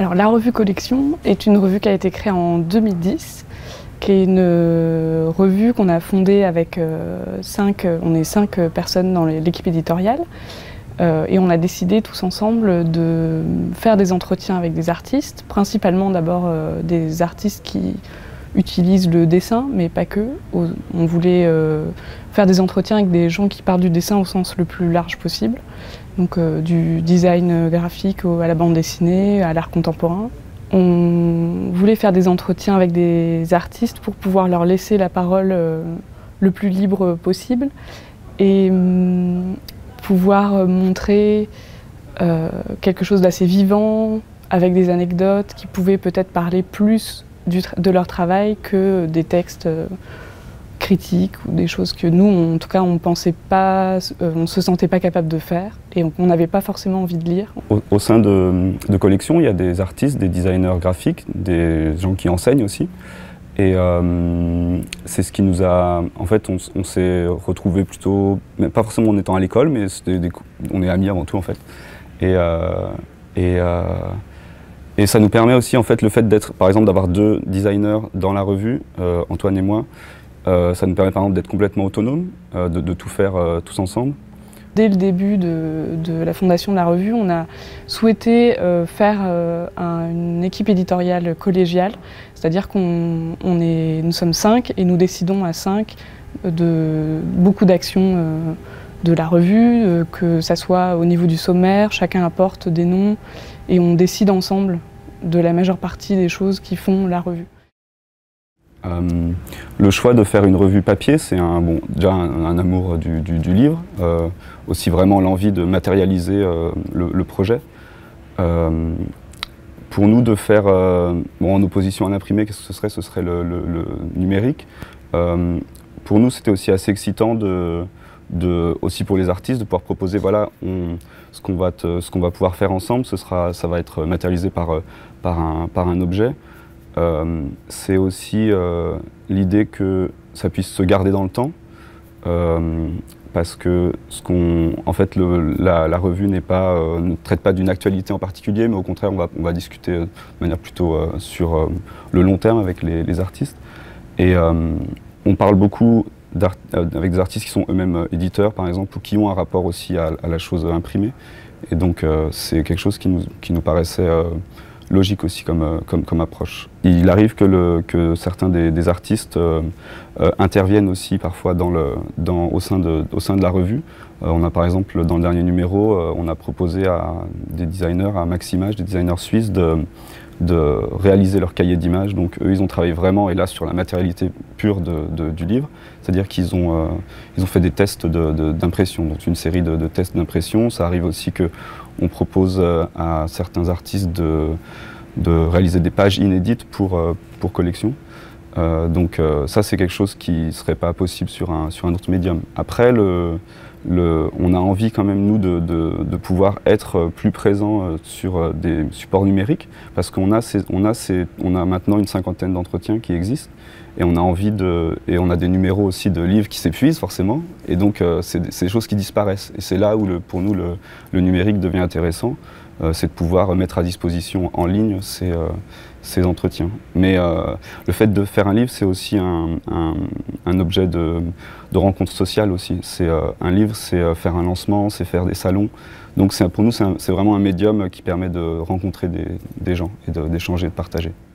Alors la revue Collection est une revue qui a été créée en 2010, qui est une revue qu'on a fondée avec on est 5 personnes dans l'équipe éditoriale. Et on a décidé tous ensemble de faire des entretiens avec des artistes, principalement d'abord des artistes qui utilisent le dessin, mais pas que. On voulait faire des entretiens avec des gens qui parlent du dessin au sens le plus large possible, donc du design graphique à la bande dessinée, à l'art contemporain. On voulait faire des entretiens avec des artistes pour pouvoir leur laisser la parole le plus libre possible et pouvoir montrer quelque chose d'assez vivant, avec des anecdotes qui pouvaient peut-être parler plus de leur travail que des textes critiques ou des choses que nous, en tout cas, on pensait pas, on se sentait pas capable de faire et on n'avait pas forcément envie de lire. Au sein de Collection, il y a des artistes, des designers graphiques, des gens qui enseignent aussi. Et c'est ce qui nous a... En fait, on s'est retrouvés plutôt... Pas forcément en étant à l'école, mais on est amis avant tout, en fait. Et ça nous permet aussi, en fait, le fait d'être, par exemple, d'avoir 2 designers dans la revue, Antoine et moi, ça nous permet, par exemple, d'être complètement autonomes, de tout faire tous ensemble. Dès le début de la fondation de la revue, on a souhaité faire une équipe éditoriale collégiale, c'est-à-dire nous sommes 5 et nous décidons à 5 de beaucoup d'actions de la revue, que ça soit au niveau du sommaire, chacun apporte des noms et on décide ensemble de la majeure partie des choses qui font la revue. Le choix de faire une revue papier, c'est déjà un amour du livre, aussi vraiment l'envie de matérialiser le projet. Pour nous, de faire, en opposition à l'imprimé, qu'est-ce que ce serait? Ce serait le numérique. Pour nous, c'était aussi assez excitant, aussi pour les artistes, de pouvoir proposer, voilà, ce qu'on va pouvoir faire ensemble, ça va être matérialisé par un objet. C'est aussi l'idée que ça puisse se garder dans le temps, parce que en fait, la revue ne traite pas d'une actualité en particulier, mais au contraire, on va discuter de manière plutôt sur le long terme avec les artistes. Et on parle beaucoup avec des artistes qui sont eux-mêmes éditeurs, par exemple, ou qui ont un rapport aussi à la chose imprimée. Et donc, c'est quelque chose qui nous paraissait logique aussi comme approche. Il arrive que certains des artistes interviennent aussi parfois au sein de la revue. On a par exemple, dans le dernier numéro, on a proposé à des designers, à Maximage, des designers suisses, de réaliser leur cahier d'images. Donc eux, ils ont travaillé vraiment, et là, sur la matérialité pure du livre. C'est-à-dire qu'ils ont fait des tests d'impression, donc une série de tests d'impression. Ça arrive aussi qu'on propose à certains artistes de réaliser des pages inédites pour Collection. Donc ça, c'est quelque chose qui ne serait pas possible sur un autre médium. Après, on a envie quand même, nous, de pouvoir être plus présents sur des supports numériques, parce qu'on a maintenant une 50aine d'entretiens qui existent, et on a envie et on a des numéros aussi de livres qui s'épuisent forcément, et donc c'est des choses qui disparaissent. Et c'est là où, pour nous, le numérique devient intéressant, c'est de pouvoir mettre à disposition en ligne ces entretiens. Mais le fait de faire un livre, c'est aussi un objet de rencontre sociale aussi. Un livre, c'est faire un lancement, c'est faire des salons. Donc pour nous, c'est vraiment un médium qui permet de rencontrer des gens et d'échanger, de partager.